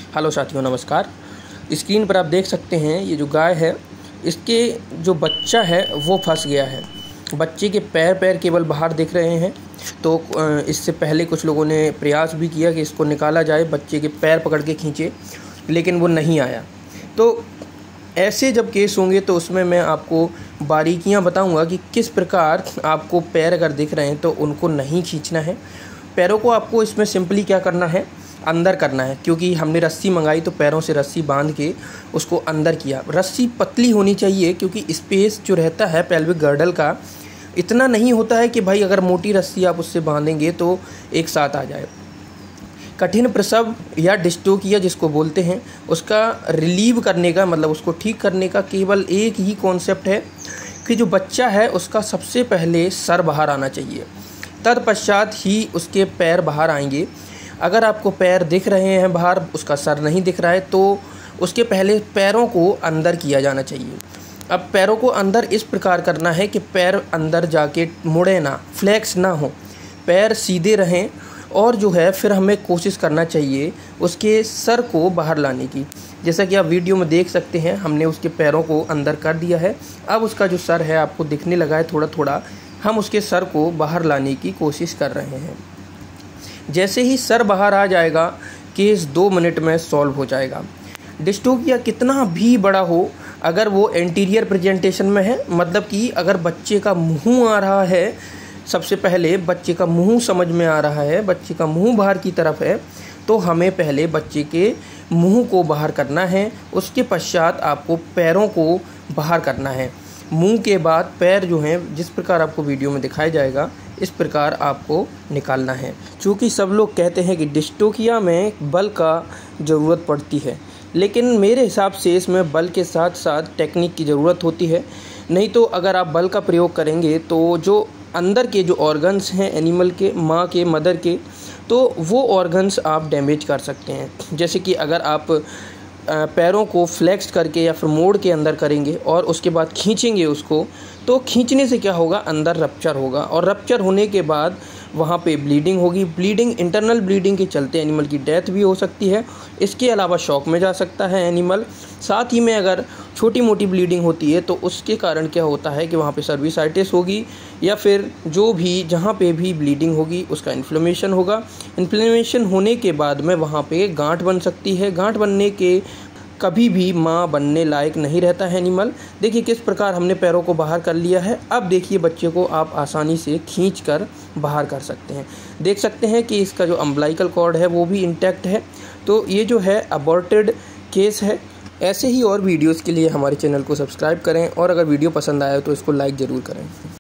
Hello साथियों, नमस्कार। Screen पर आप देख सकते हैं ये जो गाय है, इसके जो बच्चा है वो फंस गया है। बच्चे के पैर केवल बाहर दिख रहे हैं। तो इससे पहले कुछ लोगों ने प्रयास भी किया कि इसको निकाला जाए, बच्चे के पैर पकड़ के खींचे, लेकिन वो नहीं आया। तो ऐसे जब केस होंगे तो उसमें मैं आपको बारीकियां बताऊंगा कि किस प्रकार आपको पैर अगर दिख रहे हैं तो उनको नहीं खींचना है। पैरों को आपको इसमें सिंपली क्या करना है, अंदर करना है। क्योंकि हमने रस्सी मंगाई तो पैरों से रस्सी बांध के उसको अंदर किया। रस्सी पतली होनी चाहिए क्योंकि स्पेस जो रहता है पेल्विक गर्डल का इतना नहीं होता है कि भाई अगर मोटी रस्सी आप उससे बांधेंगे तो एक साथ आ जाए। कठिन प्रसव या डिस्टोकिया जिसको बोलते हैं, उसका रिलीव करने का मतलब उसको ठीक करने का केवल एक ही कॉन्सेप्ट है कि जो बच्चा है उसका सबसे पहले सर बाहर आना चाहिए, तत्पश्चात ही उसके पैर बाहर आएंगे। अगर आपको पैर दिख रहे हैं बाहर, उसका सर नहीं दिख रहा है, तो उसके पहले पैरों को अंदर किया जाना चाहिए। अब पैरों को अंदर इस प्रकार करना है कि पैर अंदर जाके मुड़े ना, फ्लेक्स ना हो, पैर सीधे रहें। और जो है फिर हमें कोशिश करना चाहिए उसके सर को बाहर लाने की। जैसा कि आप वीडियो में देख सकते हैं, हमने उसके पैरों को अंदर कर दिया है। अब उसका जो सर है आपको दिखने लगा है थोड़ा थोड़ा। हम उसके सर को बाहर लाने की कोशिश कर रहे हैं। जैसे ही सर बाहर आ जाएगा, केस 2 मिनट में सॉल्व हो जाएगा। डिस्टोकिया कितना भी बड़ा हो, अगर वो एंटीरियर प्रेजेंटेशन में है, मतलब कि अगर बच्चे का मुंह आ रहा है, सबसे पहले बच्चे का मुंह समझ में आ रहा है, बच्चे का मुंह बाहर की तरफ है, तो हमें पहले बच्चे के मुंह को बाहर करना है। उसके पश्चात आपको पैरों को बाहर करना है। मुंह के बाद पैर जो हैं, जिस प्रकार आपको वीडियो में दिखाया जाएगा, इस प्रकार आपको निकालना है। चूँकि सब लोग कहते हैं कि डिस्टोकिया में बल का ज़रूरत पड़ती है, लेकिन मेरे हिसाब से इसमें बल के साथ साथ टेक्निक की ज़रूरत होती है। नहीं तो अगर आप बल का प्रयोग करेंगे तो जो अंदर के जो ऑर्गन्स हैं एनिमल के, माँ के, मदर के, तो वो ऑर्गन्स आप डैमेज कर सकते हैं। जैसे कि अगर आप पैरों को फ्लेक्स करके या फिर मोड़ के अंदर करेंगे और उसके बाद खींचेंगे उसको, तो खींचने से क्या होगा, अंदर रप्चर होगा। और रप्चर होने के बाद वहाँ पे ब्लीडिंग होगी। ब्लीडिंग, इंटरनल ब्लीडिंग के चलते एनिमल की डेथ भी हो सकती है। इसके अलावा शॉक में जा सकता है एनिमल। साथ ही में अगर छोटी मोटी ब्लीडिंग होती है तो उसके कारण क्या होता है कि वहाँ पे सर्विसाइटिस होगी, या फिर जो भी जहाँ पे भी ब्लीडिंग होगी उसका इन्फ्लेमेशन होगा। इन्फ्लेमेशन होने के बाद में वहाँ पे गांठ बन सकती है। गांठ बनने के कभी भी माँ बनने लायक नहीं रहता है एनिमल। देखिए किस प्रकार हमने पैरों को बाहर कर लिया है। अब देखिए बच्चे को आप आसानी से खींच कर बाहर कर सकते हैं। देख सकते हैं कि इसका जो अम्बलाइकल कॉर्ड है वो भी इंटैक्ट है। तो ये जो है अबॉर्टेड केस है। ऐसे ही और वीडियोज़ के लिए हमारे चैनल को सब्सक्राइब करें, और अगर वीडियो पसंद आया तो इसको लाइक ज़रूर करें।